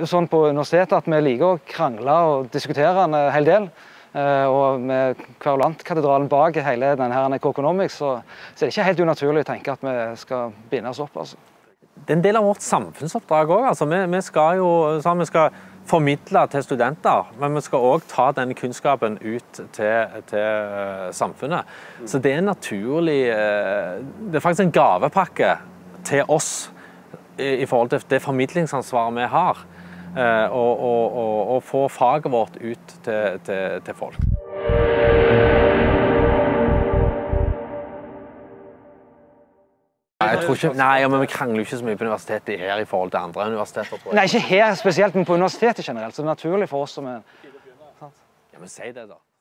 jo sånn på universitetet at vi liker å krangle og diskutere en hel del. Og med Kverulantkatedralen bak hele denne Economics, så er det ikke helt unaturlig å tenke at vi skal binde oss opp. Altså. Det er en del av vårt samfunnsoppdrag også. Altså, vi skal formidle til studenter, men vi skal også ta denne kunnskapen ut til samfunnet. Så det er naturlig, det er faktisk en gavepakke til oss i forhold til det formidlingsansvaret vi har, og få faget vårt ut til folk. Jeg tror ikke, nei, men vi krangler jo ikke så mye på universitetet her i forhold til andre universiteter, tror jeg. Nei, ikke her spesielt, men på universitetet generelt, så det er naturlig for oss som er... Ja, men si det da.